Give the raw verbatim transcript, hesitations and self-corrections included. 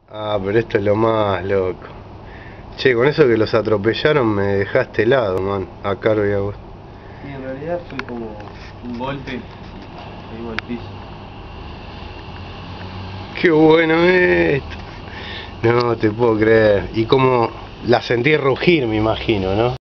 Ah, pero esto es lo más loco. Che, con eso que los atropellaron me dejaste helado, man. A Caro y a vos. Sí, en realidad fue como un golpe y caímos al piso. Qué bueno esto. No te puedo creer. Y como la sentí rugir, me imagino, ¿no?